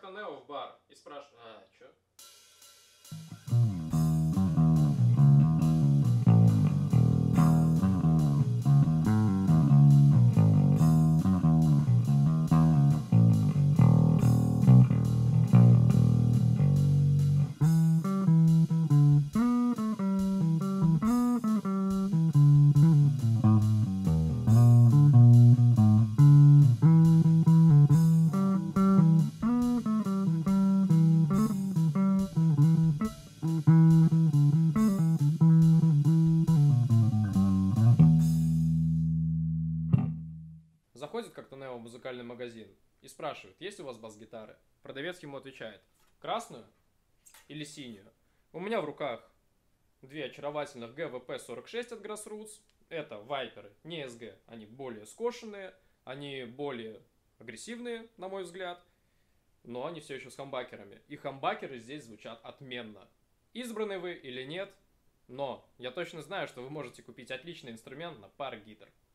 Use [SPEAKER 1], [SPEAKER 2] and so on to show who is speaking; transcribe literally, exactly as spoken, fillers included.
[SPEAKER 1] как-то Нео в бар и спрашивает... А, чё? Заходит как-то Нео в музыкальный магазин и спрашивает, есть у вас бас-гитары? Продавец ему отвечает, красную или синюю? У меня в руках две очаровательных джи ви пи сорок шесть от Grassroots. Это вайперы, не эс джи. Они более скошенные, они более агрессивные, на мой взгляд. Но они все еще с хамбакерами. И хамбакеры здесь звучат отменно. Избраны вы или нет, но я точно знаю, что вы можете купить отличный инструмент на пару гитар.